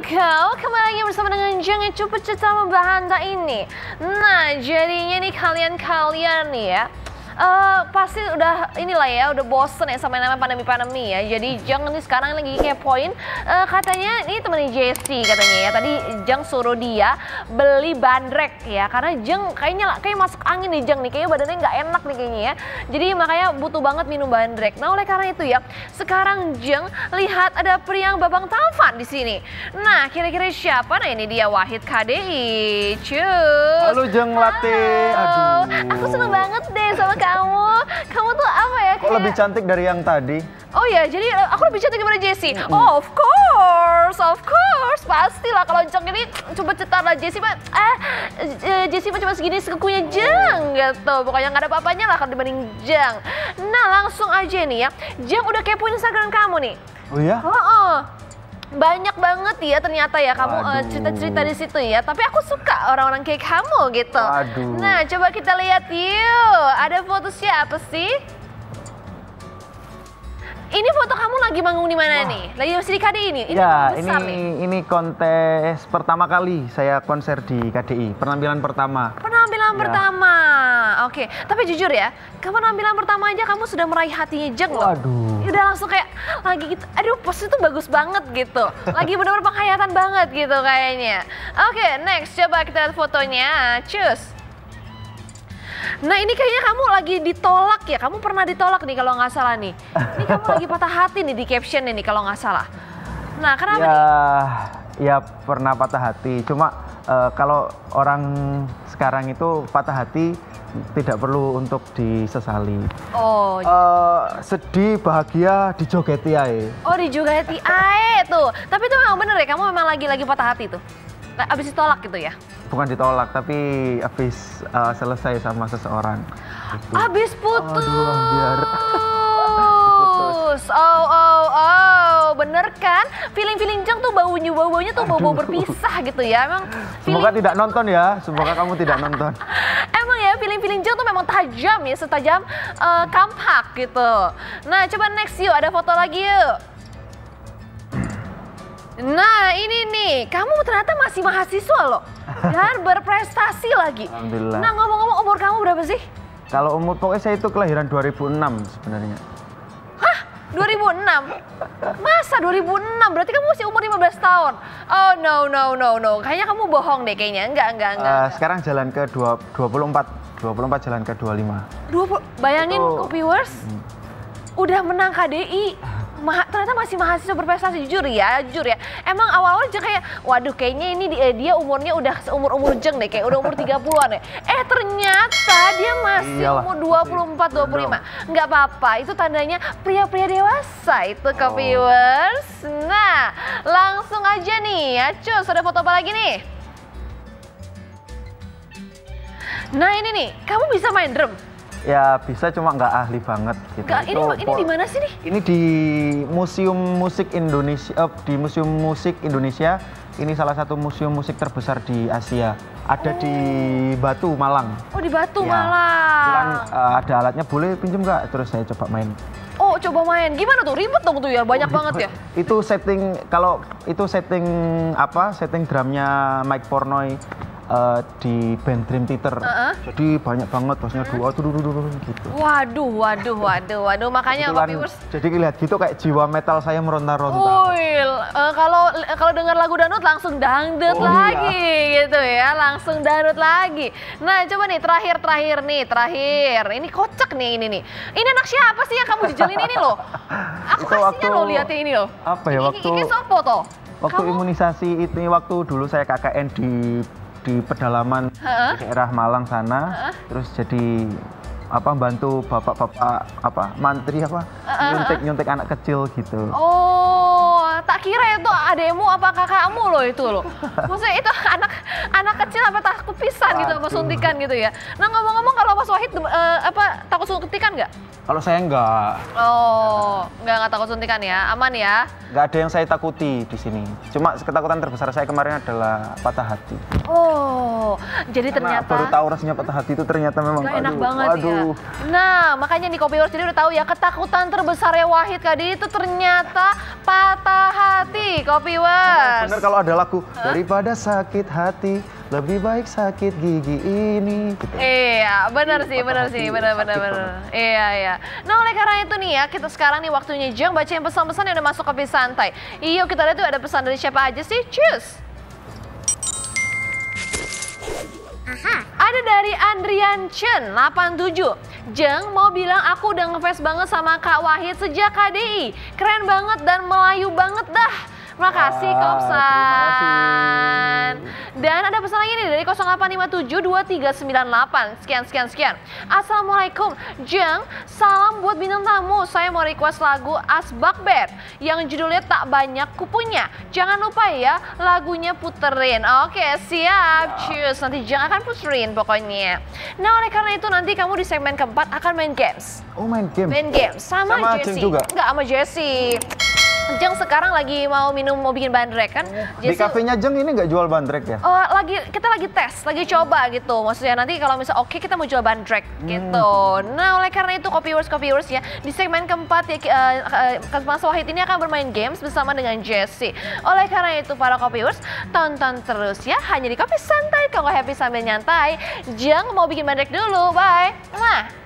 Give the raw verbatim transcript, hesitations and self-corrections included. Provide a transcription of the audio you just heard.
kau, kembali lagi bersama dengan Jangan Coba Cerita Membahanta ini. Nah, jadinya nih kalian-kalian nih ya, Uh, pasti udah inilah ya, udah bosen ya sama namanya pandemi-pandemi ya. Jadi Jang nih sekarang lagi kepoin, uh, katanya ini temennya Jessie katanya ya. Tadi Jang suruh dia beli bandrek ya, karena Jang kayaknya kayak masuk angin nih Jang nih, kayaknya badannya nggak enak nih kayaknya ya. Jadi makanya butuh banget minum bandrek. Nah oleh karena itu ya, sekarang Jang lihat ada pria yang babang tampan di sini. Nah kira-kira siapa? Nah ini dia Wahid K D I. Cus. Halo Jang Latte. Aduh. Aku seneng banget deh sama kamu. Kamu tuh apa ya? Kok kayak... lebih cantik dari yang tadi? Oh ya, jadi aku lebih cantik daripada Jessie. Mm -hmm. Oh, of course, of course, pastilah kalau Jang ini coba cetar lah Jessie mah. Eh, Jessie mah cuma segini sekukunya Jang gitu. Pokoknya nggak ada apa-apanya lah kalau dibanding Jang. Nah, langsung aja nih ya. Jang udah kepoin Instagram kamu nih. Oh ya? Oh, oh. Banyak banget ya ternyata ya kamu cerita-cerita uh, di situ ya. Tapi aku suka orang-orang kayak kamu gitu. Aduh. Nah, coba kita lihat yuk. Ada foto siapa sih? Ini foto kamu lagi manggung di mana nih? Lagi masih di K D I ini? Ini ya, besar ini nih. ini kontes pertama kali saya konser di K D I, penampilan pertama. Penampilan ya. pertama. Oke, tapi jujur ya, kamu penampilan pertama aja kamu sudah meraih hatinya Jang loh. Waduh. Udah langsung kayak lagi gitu, aduh pos itu bagus banget gitu. Lagi bener-bener penghayatan banget gitu kayaknya. Oke, next coba kita lihat fotonya. Cus. Nah ini kayaknya kamu lagi ditolak ya, kamu pernah ditolak nih kalau nggak salah nih. Ini kamu lagi patah hati nih di caption ini kalau nggak salah. Nah kenapa ya, nih? Ya pernah patah hati, cuma uh, kalau orang sekarang itu patah hati tidak perlu untuk disesali. Oh. Uh, sedih, bahagia, dijogeti aja. Oh dijogeti aja tuh, tapi itu memang bener ya, kamu memang lagi-lagi patah hati tuh? Abis ditolak gitu ya? Bukan ditolak, tapi abis uh, selesai sama seseorang. Gitu. Abis putus. Aduh, biar putus. Oh, oh, oh, bener kan? Feeling-feeling Jang tuh baunya, bau-baunya tuh bau-bau berpisah gitu ya. Emang. Semoga feeling... tidak nonton ya. Semoga kamu tidak nonton. Emang ya, feeling-feeling Jang tuh memang tajam ya, setajam uh, kampak gitu. Nah, coba next yuk, ada foto lagi yuk. Nah ini nih, kamu ternyata masih mahasiswa loh dan berprestasi lagi. Alhamdulillah. Nah ngomong-ngomong umur kamu berapa sih? Kalau umur pokoknya saya itu kelahiran dua ribu enam sebenarnya. Hah? dua ribu enam? Masa dua ribu enam? Berarti kamu masih umur lima belas tahun? Oh no, no, no, no. Kayaknya kamu bohong deh kayaknya. Enggak, enggak, enggak. Uh, sekarang jalan ke dua puluh empat. dua puluh empat jalan ke dua puluh lima. dua puluh, bayangin itu... Kopiwers hmm. udah menang K D I. Ma ternyata masih mahasiswa berprestasi, jujur ya, jujur ya. Emang awal-awal aja kayak, waduh kayaknya ini dia, dia umurnya udah seumur-umur Jeng deh, kayak udah umur tiga puluhan ya. Eh ternyata dia masih Iyalah. umur dua puluh empat, dua puluh lima. Nggak apa-apa, itu tandanya pria-pria dewasa itu oh. Kopiwers. Nah, langsung aja nih ya, Cus, ada foto apa lagi nih? Nah ini nih, kamu bisa main drum? Ya bisa, cuma nggak ahli banget gitu. Gak, ini ini di mana sih nih? Ini di Museum Musik Indonesia, eh, di Museum Musik Indonesia. Ini salah satu museum musik terbesar di Asia. Ada oh. di Batu, Malang. Oh di Batu, ya. Malang. Kebetulan uh, ada alatnya, boleh pinjem nggak? Terus saya coba main. Oh coba main, gimana tuh? Ribet dong tuh ya, banyak oh, banget ya? Itu setting, kalau itu setting apa? Setting drumnya Mike Pornoy. Uh, di band Dream Theater, uh-uh. jadi banyak banget bosnya dua tuh dulu gitu. Waduh, waduh, waduh, waduh, makanya Kopiwers. Jadi lihat gitu kayak jiwa metal saya meronta-ronta. Wih, uh, kalau kalau dengar lagu dangdut langsung dangdut oh, lagi, iya. gitu ya, langsung dangdut lagi. Nah, coba nih terakhir terakhir nih terakhir, ini kocak nih ini nih. Ini anak siapa sih yang kamu jejelin ini loh? Aku kasihan loh lihatnya ini loh. Apa ya waktu? Ini sopo toh? Waktu kamu... imunisasi itu, waktu dulu saya K K N di di pedalaman uh-uh. di daerah Malang sana, uh-uh. terus jadi apa bantu bapak-bapak apa mantri apa uh-uh. nyuntik nyuntik anak kecil gitu. Oh, tak kira itu ademu apa kakakmu loh itu loh. Maksudnya itu anak anak kecil apa takut pisan gitu apa suntikan gitu ya. Nah ngomong-ngomong kalau Mas Wahid uh, apa takut suntikan nggak? Kalau saya enggak. Oh, enggak enggak takut suntikan ya, aman ya? Enggak ada yang saya takuti di sini. Cuma ketakutan terbesar saya kemarin adalah patah hati. Oh, jadi Karena ternyata baru tahu rasanya patah hati itu ternyata memang gak enak aduh, banget aduh. ya. Nah, makanya nih Kopiwers jadi udah tahu ya ketakutan terbesarnya Wahid tadi itu ternyata patah hati. Jesse, Copywars. Bener kalau ada lagu huh? daripada sakit hati lebih baik sakit gigi ini. Gitu. Iya, benar sih, benar sih, benar benar benar. Iya iya. Nah oleh karena itu nih ya, kita sekarang nih waktunya Jeng bacain pesan-pesan yang udah masuk Kopi Santai. Iyo kita lihat tuh ada pesan dari siapa aja sih? Cus. Aha. Ada dari Andrian Chen delapan tujuh. Jeng mau bilang aku udah ngefans banget sama Kak Wahid sejak K D I. Keren banget dan Melayu banget dah. Makasih ah, Kopsan. Dan ada pesan lagi nih dari nol delapan lima tujuh dua tiga sembilan delapan. Sekian sekian sekian. Assalamualaikum. Jeng, salam buat bintang tamu. Saya mau request lagu Asbakber yang judulnya Tak Banyak Kupunya. Jangan lupa ya lagunya puterin. Oke, siap. Cheers. Nanti Jeng akan puterin pokoknya. Nah, oleh karena itu nanti kamu di segmen keempat akan main games. Oh, main game. Main game sama, sama Jessie. Juga. Enggak sama Jessie. Jeng sekarang lagi mau minum, mau bikin bandrek kan? Di Jessie, kafenya Jeng ini nggak jual bandrek ya? Oh, lagi kita lagi tes, lagi coba gitu. Maksudnya nanti kalau misal oke okay, kita mau jual bandrek hmm. gitu. Nah, oleh karena itu Copywars Copywars ya, di segmen keempat ya uh, uh, Mas Wahid ini akan bermain games bersama dengan Jessie. Oleh karena itu para Copywars, tonton terus ya hanya di Kopi Santai. Kalau happy sambil nyantai, Jeng mau bikin bandrek dulu. Bye. Nah.